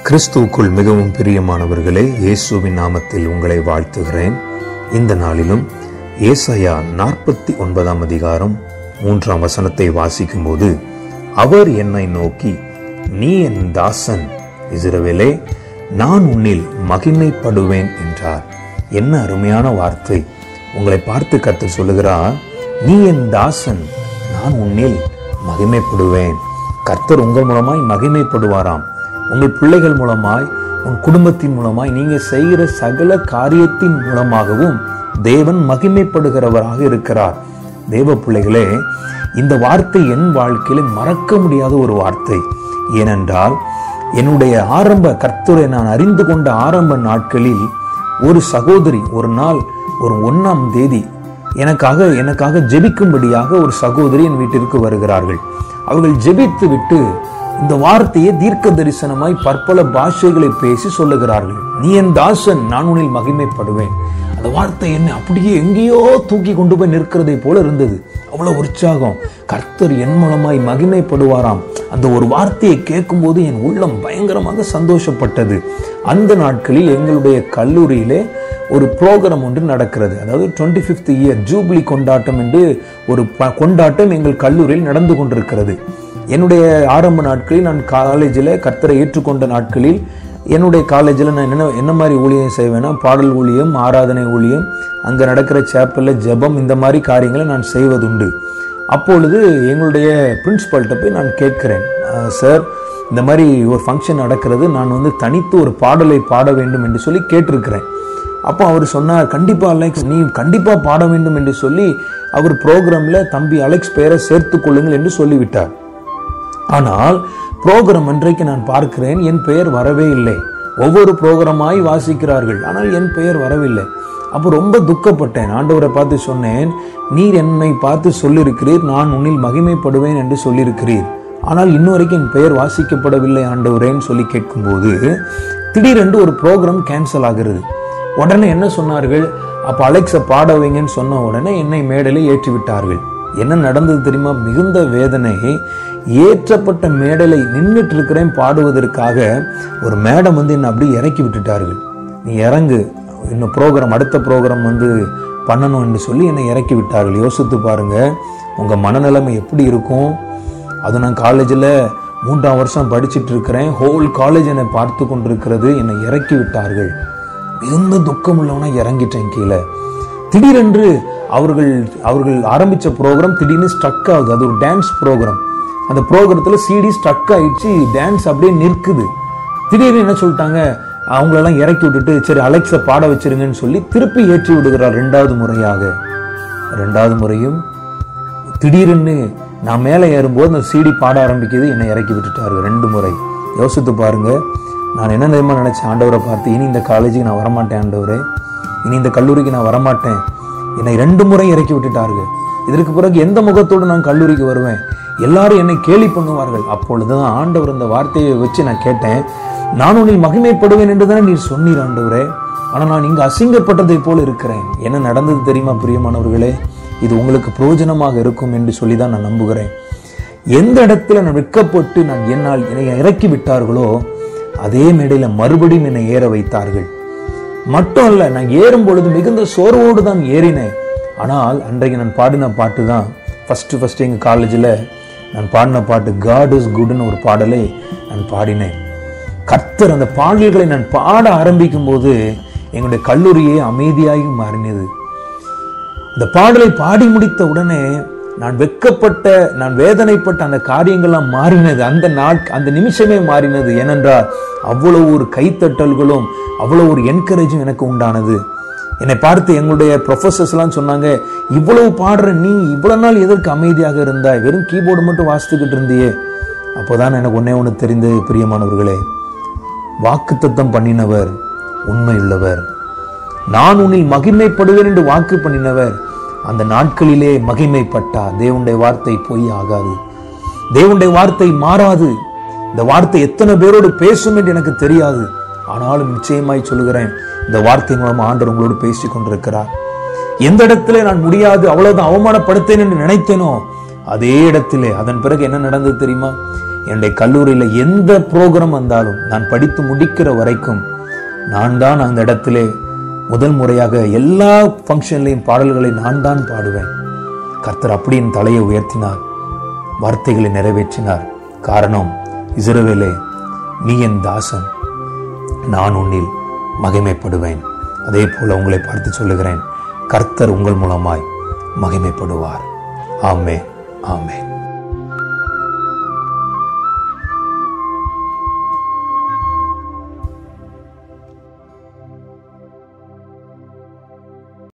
கிறிஸ்துவுக்குள் மிகவும் பிரியமானவர்களே, இயேசுவின் நாமத்தில் உங்களை வாழ்த்துகிறேன். இந்த நாளிலும் ஏசாயா 49 அதிகாரம் 3 வசனத்தை வாசிக்கும் போது, அவர் என்னை நோக்கி, நீ என் தாசன் இஸ்ரவேலே, நான் உன்னில் மகிமைப்படுவேன் என்றார். என்ன அருமையான வார்த்தை! உங்களை பார்த்து கர்த்தர் சொல்லுகிறார், நீ என் தாசன், நான் உன்னில் மகிமைப்படுவேன். கர்த்தர் உங்கள் மூலமாய் மகிமைப்படுவாராம். உங்கள் பிள்ளைகள் மூலமாய், உன் குடும்பத்தின் மூலமாய், நீங்க செய்கிற சகல காரியத்தின் மூலமாகவும் தேவன் மகிமைப்படுகிறவராக இருக்கிறார். தேவ பிள்ளைகளே, இந்த வார்த்தை என் வாழ்க்கையில மறக்க முடியாத ஒரு வார்த்தை. ஏனென்றால் என்னுடைய ஆரம்ப கர்த்தரை நான் அறிந்து கொண்ட ஆரம்ப நாட்களில் ஒரு சகோதரி ஒரு நாள் ஒரு 1ஆம் தேதி எனக்காக ஜெபிக்கும்படியாக ஒரு சகோதரி என் வீட்டிற்கு வருகிறார்கள். அவர்கள் ஜெபித்து விட்டு இந்த வார்த்தையை தீர்க்க தரிசனமாய் பற்பல பாஷைகளை பேசி சொல்லுகிறார்கள். நீ என் தாசன், நான் உன்னில் மகிமைப்படுவேன். அந்த வார்த்தை என்ன அப்படியே எங்கேயோ தூக்கி கொண்டு போய் நிற்கிறதை போல இருந்தது. அவ்வளவு உற்சாகம். கர்த்தர் என் மூலமாய் மகிமைப்படுவாராம். அந்த ஒரு வார்த்தையை கேட்கும் போது என் உள்ளம் பயங்கரமாக சந்தோஷப்பட்டது. அந்த நாட்களில் எங்களுடைய கல்லூரியிலே ஒரு ப்ரோக்ராம் ஒன்று நடக்கிறது. அதாவது 25th இயர் ஜூப்ளி கொண்டாட்டம் என்று ஒரு கொண்டாட்டம் எங்கள் கல்லூரியில் நடந்து கொண்டிருக்கிறது. என்னுடைய ஆரம்ப நாட்களில் நான் காலேஜில் கர்த்தரை ஏற்றுக்கொண்ட நாட்களில் என்னுடைய காலேஜில் நான் என்ன மாதிரி ஊழியம் செய்வேன்னா, பாடல் ஊழியம், ஆராதனை ஊழியம், அங்கே நடக்கிற சேப்பலில் ஜெபம், இந்த மாதிரி காரியங்களை நான் செய்வதுண்டு. அப்பொழுது எங்களுடைய பிரின்சிபல்கிட்ட போய் நான் கேட்கிறேன், சார் இந்த மாதிரி ஒரு ஃபங்க்ஷன் நடக்கிறது, நான் தனித்து ஒரு பாடலை பாட வேண்டும் என்று சொல்லி கேட்டிருக்கிறேன். அப்போ அவர் சொன்னார், கண்டிப்பாக அலெக்ஸ், நீ கண்டிப்பாக பாட வேண்டும் என்று சொல்லி அவர் ப்ரோக்ராமில் தம்பி அலெக்ஸ் பெயரை சேர்த்து கொள்ளுங்கள் என்று சொல்லிவிட்டார். ஆனால் புரோகிராம் அன்றைக்கு நான் பார்க்கிறேன், என் பெயர் வரவே இல்லை. ஒவ்வொரு புரோகிராமாய் வாசிக்கிறார்கள், ஆனால் என் பெயர் வரவில்லை. அப்போ ரொம்ப துக்கப்பட்டேன். ஆண்டவரை பார்த்து சொன்னேன், நீர் என்னை பார்த்து சொல்லியிருக்கிறீர், நான் உன்னில் மகிமைப்படுவேன் என்று சொல்லியிருக்கிறீர், ஆனால் இன்னும் வரைக்கும் என் பெயர் வாசிக்கப்படவில்லை ஆண்டவரேன்னு சொல்லி கேட்கும்போது திடீரென்று ஒரு ப்ரோக்ராம் கேன்சல் ஆகிறது. உடனே என்ன சொன்னார்கள், அப்போ அலெக்ஸை பாட வைங்கன்னு சொன்ன உடனே என்னை மேடையில் ஏற்றி விட்டார்கள். என்ன நடந்தது தெரியுமா? மிகுந்த வேதனை. ஏற்றப்பட்ட மேடலை நின்றுட்டு இருக்கிறேன் பாடுவதற்காக, ஒரு மேடம் என்னை அப்படியே இறக்கி விட்டுட்டார்கள். நீ இறங்கு, இன்னும் ப்ரோக்ராம், அடுத்த ப்ரோக்ராம் பண்ணணும் என்று சொல்லி என்னை இறக்கி விட்டார்கள். யோசித்து பாருங்க உங்க மனநிலைமை எப்படி இருக்கும். அது நான் காலேஜில் 3ஆம் வருஷம் படிச்சுட்டு இருக்கிறேன். ஹோல் காலேஜ் என்னை பார்த்து கொண்டிருக்கிறது. என்னை இறக்கி விட்டார்கள். மிகுந்த துக்கம் உள்ளவனா இறங்கிட்டேன் கீழே. திடீரென்று அவர்கள் ஆரம்பிச்ச ப்ரோக்ராம் திடீர்னு ஸ்ட்ரக் ஆகுது. அது ஒரு டான்ஸ் ப்ரோக்ராம். அந்த ப்ரோக்ராமத்தில் சிடி ஸ்ட்ரக் ஆயிடுச்சு, டான்ஸ் அப்படியே நிற்குது. திடீர்னு என்ன சொல்லிட்டாங்க, அவங்களெல்லாம் இறக்கி விட்டுட்டு சரி அலெக்ஸை பாட வச்சிருங்கன்னு சொல்லி திருப்பி ஏற்றி விடுகிறார் 2வது முறையாக. 2வது முறையும் திடீர்னு நான் மேலே ஏறும்போது அந்த சிடி பாட ஆரம்பிக்குது, என்னை இறக்கி விட்டுட்டார்கள் 2 முறை. யோசித்து பாருங்க. நான் என்ன நேரமாக நினைச்சேன், ஆண்டவரை பார்த்து, இனி இந்த காலேஜுக்கு நான் வரமாட்டேன் ஆண்டவரே, இனி இந்த கல்லூரிக்கு நான் வரமாட்டேன், என்னை 2 முறை இறக்கி விட்டுட்டார்கள். இதற்கு பிறகு எந்த முகத்தோடு நான் கல்லூரிக்கு வருவேன்? எல்லாரும் என்னை கேலி பண்ணுவார்கள். அப்பொழுதுதான் ஆண்டவர் இந்த வார்த்தையை வச்சு நான் கேட்டேன், நான் உன்னில் மகிமைப்படுவேன் என்று தானே நீர் சொன்னீர் ஆண்டவரே, ஆனால் நான் இங்கு அசிங்கப்பட்டதை போல இருக்கிறேன். என்ன நடந்தது தெரியுமா பிரியமானவர்களே? இது உங்களுக்கு பிரயோஜனமாக இருக்கும் என்று சொல்லி தான் நான் நம்புகிறேன். எந்த இடத்துல நான் வெட்கப்பட்டு என்னை இறக்கி விட்டார்களோ அதே மேடையில மறுபடியும் என்னை ஏற வைத்தார்கள். மட்டும் அல்ல, நான் ஏறும் பொழுது மிகுந்த சோர்வோடு தான் ஏறினேன். ஆனால் அன்றைக்கு நான் பாடின பாட்டு தான் ஃபர்ஸ்ட் எங்கள் காலேஜில் நான் பாடின பாட்டு, காட் இஸ் குட்னு ஒரு பாடலை நான் பாடினேன். கர்த்தர் அந்த பாடல்களை நான் பாட ஆரம்பிக்கும் போது எங்களுடைய கல்லூரியே அமைதியாகி மாறினது. இந்த பாடலை பாடி முடித்த உடனே நான் வெட்கப்பட்ட, நான் வேதனைப்பட்ட அந்த காரியங்கள்லாம் மாறினது. அந்த நிமிஷமே மாறினது. ஏனென்றால் அவ்வளவு ஒரு கைத்தட்டல்களும் அவ்வளவு ஒரு என்கரேஜும் எனக்கு உண்டானது. என்னை பார்த்து எங்களுடைய ப்ரொஃபஸர்ஸ் எல்லாம் சொன்னாங்க, இவ்வளவு பாடுற நீ இவ்வளவு நாள் எதற்கு அமைதியாக இருந்தாய், வெறும் கீபோர்டு மட்டும் வாசித்துக்கிட்டு இருந்தியே. அப்போதான் எனக்கு ஒண்ணு தெரிந்தது பிரியமானவர்களே, வாக்குத்தத்தம் பண்ணினவர் உண்மையுள்ளவர், நான் உன்னில் மகிமைப்படுவேன் என்று வாக்கு பண்ணினவர் அந்த நாட்களிலே மகிமைப்பட்டார். தேவனுடைய வார்த்தை பொய் ஆகாது, தேவனுடைய வார்த்தை மாறாது. இந்த வார்த்தை எத்தனை பேரோடு பேசும் என்று எனக்கு தெரியாது, ஆனாலும் நிச்சயமாய் சொல்லுகிறேன், இந்த வார்த்தை மூலம் ஆண்டவர் உங்களோடு பேசிக் கொண்டிருக்கிறார். எந்த இடத்துல நான் முடியாது, அவ்வளவுதான் அவமானப்படுத்தேன் என்று நினைத்தேனோ அதே இடத்திலே அதன் பிறகு என்ன நடந்தது தெரியுமா? என்னுடைய கல்லூரியில் எந்த ப்ரோக்ராம் வந்தாலும் நான் படித்து முடிக்கிற வரைக்கும் நான் தான் அந்த இடத்திலே முதல் முறையாக எல்லா ஃபங்க்ஷன்லையும் பாடல்களை நான் தான் பாடுவேன். கர்த்தர் அப்படி என் தலையை உயர்த்தினார், வார்த்தைகளை நிறைவேற்றினார். காரணம், இஸ்ரவேலே, நீ என் தாசன், நான் உன்னில் மகிமைப்படுவேன். அதே போல உங்களை பார்த்து சொல்லுகிறேன், கர்த்தர் உங்கள் மூலமாய் மகிமைப்படுவார். ஆமென், ஆமென்.